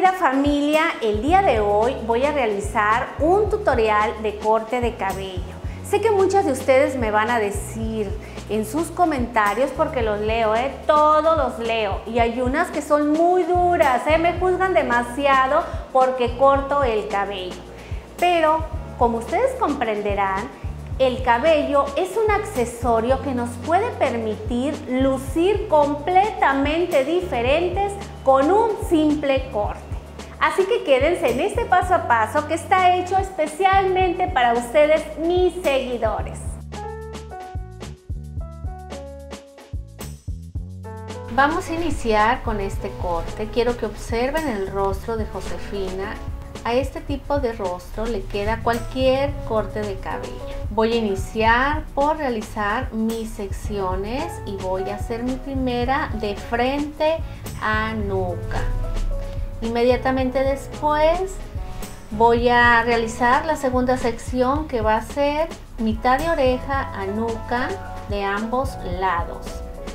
querida familia, el día de hoy voy a realizar un tutorial de corte de cabello. Sé que muchas de ustedes me van a decir en sus comentarios, porque los leo, todos los leo, y hay unas que son muy duras, me juzgan demasiado porque corto el cabello. Pero como ustedes comprenderán, el cabello es un accesorio que nos puede permitir lucir completamente diferentes con un simple corte. Así que quédense en este paso a paso que está hecho especialmente para ustedes, mis seguidores. Vamos a iniciar con este corte. Quiero que observen el rostro de Josefina. A este tipo de rostro le queda cualquier corte de cabello. Voy a iniciar por realizar mis secciones y voy a hacer mi primera de frente a nuca. Inmediatamente después voy a realizar la segunda sección, que va a ser mitad de oreja a nuca de ambos lados.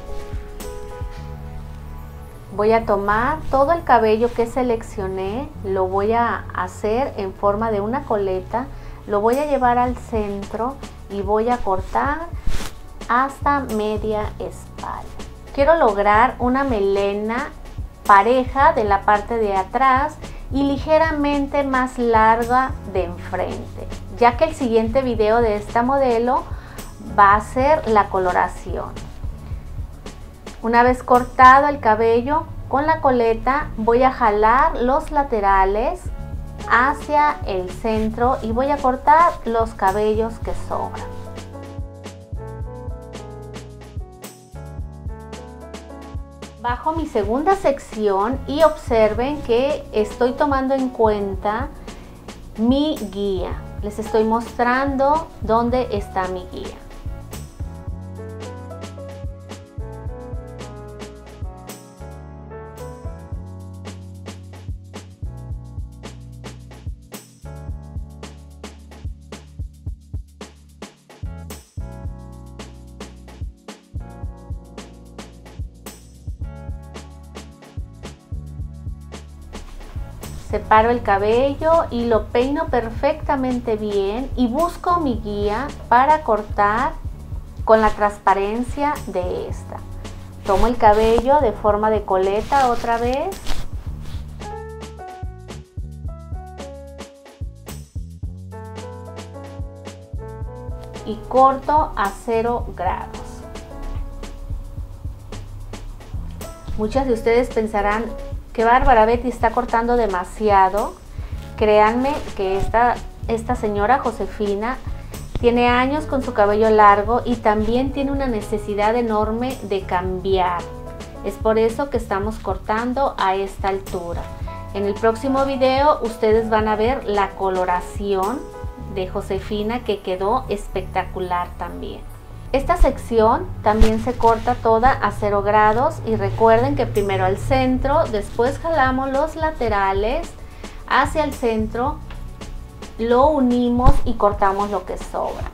Voy a tomar todo el cabello que seleccioné, lo voy a hacer en forma de una coleta, lo voy a llevar al centro y voy a cortar hasta media espalda. Quiero lograr una melena pareja de la parte de atrás y ligeramente más larga de enfrente, ya que el siguiente video de esta modelo va a ser la coloración. Una vez cortado el cabello con la coleta, voy a jalar los laterales hacia el centro y voy a cortar los cabellos que sobran. Bajo mi segunda sección y observen que estoy tomando en cuenta mi guía. Les estoy mostrando dónde está mi guía. Separo el cabello y lo peino perfectamente bien y busco mi guía para cortar con la transparencia de esta. Tomo el cabello de forma de coleta otra vez. Y corto a 0 grados. Muchas de ustedes pensarán: ¡qué bárbara, Betty, está cortando demasiado! Créanme que esta señora Josefina tiene años con su cabello largo y también tiene una necesidad enorme de cambiar. Es por eso que estamos cortando a esta altura. En el próximo video ustedes van a ver la coloración de Josefina, que quedó espectacular también. Esta sección también se corta toda a 0 grados y recuerden que primero al centro, después jalamos los laterales hacia el centro, lo unimos y cortamos lo que sobra.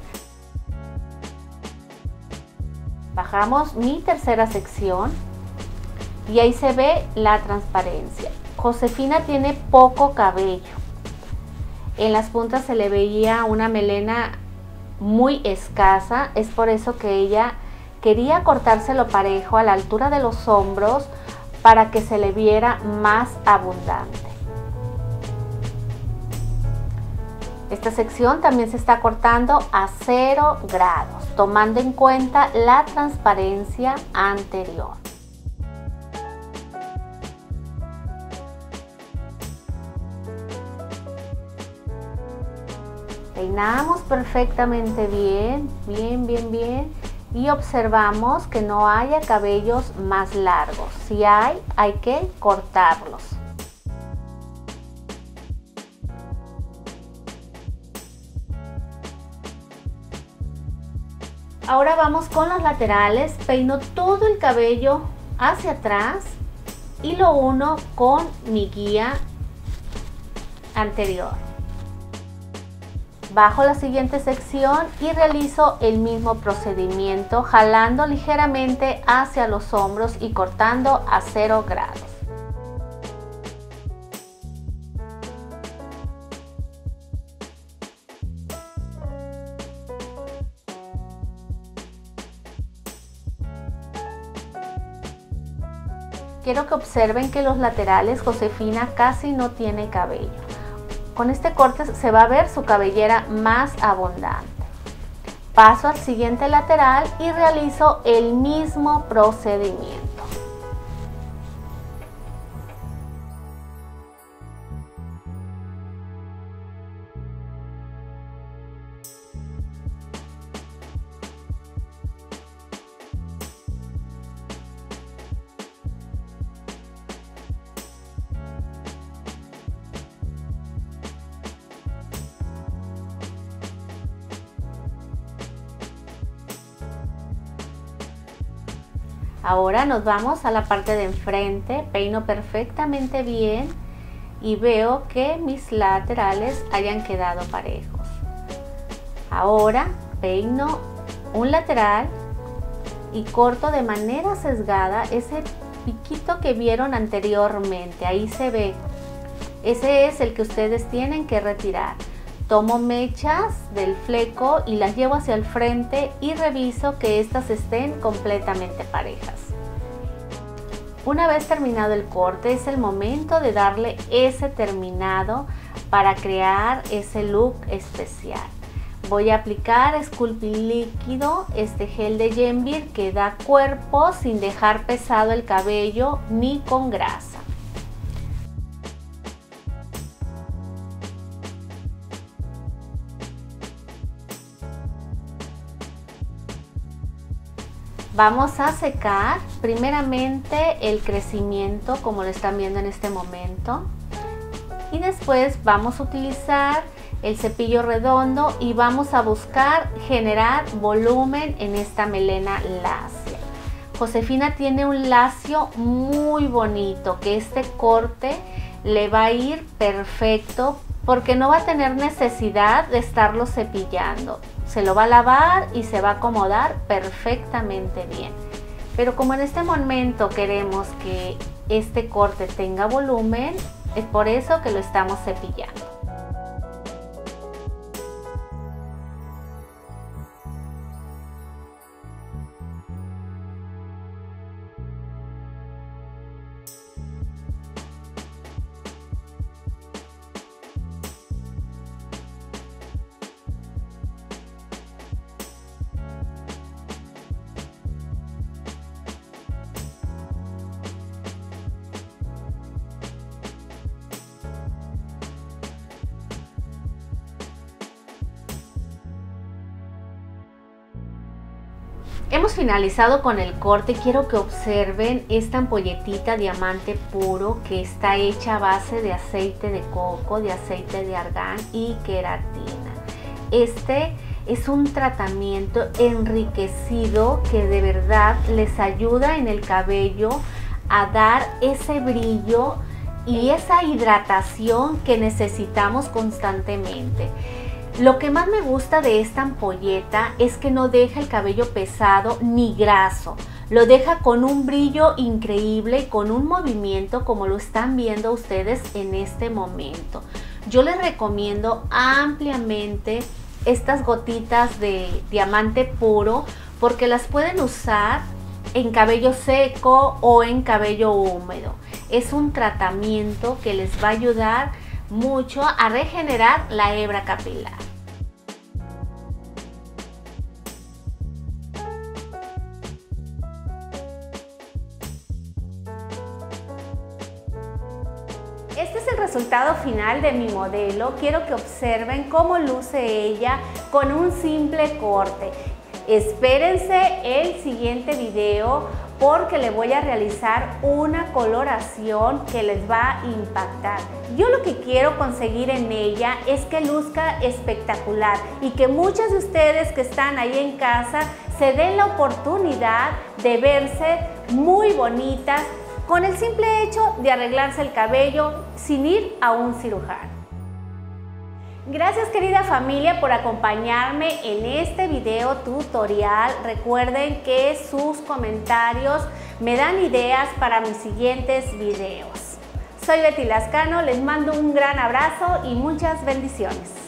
Bajamos mi tercera sección y ahí se ve la transparencia. Josefina tiene poco cabello. En las puntas se le veía una melena muy escasa, es por eso que ella quería cortárselo parejo a la altura de los hombros para que se le viera más abundante. Esta sección también se está cortando a 0 grados, tomando en cuenta la transparencia anterior. Peinamos perfectamente bien y observamos que no haya cabellos más largos. Si hay que cortarlos. Ahora vamos con los laterales. Peino todo el cabello hacia atrás y lo uno con mi guía anterior. Bajo la siguiente sección y realizo el mismo procedimiento, jalando ligeramente hacia los hombros y cortando a 0 grados. quiero que observen que los laterales Josefina casi no tiene cabello. Con este corte se va a ver su cabellera más abundante. Paso al siguiente lateral y realizo el mismo procedimiento. Ahora nos vamos a la parte de enfrente, peino perfectamente bien y veo que mis laterales hayan quedado parejos. Ahora peino un lateral y corto de manera sesgada ese piquito que vieron anteriormente, ahí se ve. Ese es el que ustedes tienen que retirar. Tomo mechas del fleco y las llevo hacia el frente y reviso que estas estén completamente parejas. Una vez terminado el corte es el momento de darle ese terminado para crear ese look especial. Voy a aplicar Sculpting líquido, este gel de Yenvir que da cuerpo sin dejar pesado el cabello ni con grasa. Vamos a secar primeramente el crecimiento como lo están viendo en este momento y después vamos a utilizar el cepillo redondo y vamos a buscar generar volumen en esta melena lacia. Josefina tiene un lacio muy bonito que este corte le va a ir perfecto porque no va a tener necesidad de estarlo cepillando. Se lo va a lavar y se va a acomodar perfectamente bien. Pero como en este momento queremos que este corte tenga volumen, es por eso que lo estamos cepillando. Hemos finalizado con el corte. Quiero que observen esta ampolletita diamante puro que está hecha a base de aceite de coco, de aceite de argán y queratina. Este es un tratamiento enriquecido que de verdad les ayuda en el cabello a dar ese brillo y esa hidratación que necesitamos constantemente. Lo que más me gusta de esta ampolleta es que no deja el cabello pesado ni graso. Lo deja con un brillo increíble y con un movimiento como lo están viendo ustedes en este momento. Yo les recomiendo ampliamente estas gotitas de diamante puro porque las pueden usar en cabello seco o en cabello húmedo. Es un tratamiento que les va a ayudar mucho a regenerar la hebra capilar. Este es el resultado final de mi modelo. Quiero que observen cómo luce ella con un simple corte. Espérense el siguiente video porque le voy a realizar una coloración que les va a impactar. Yo lo que quiero conseguir en ella es que luzca espectacular y que muchas de ustedes que están ahí en casa se den la oportunidad de verse muy bonitas con el simple hecho de arreglarse el cabello sin ir a un cirujano. Gracias querida familia por acompañarme en este video tutorial. Recuerden que sus comentarios me dan ideas para mis siguientes videos. Soy Betty Lascano, les mando un gran abrazo y muchas bendiciones.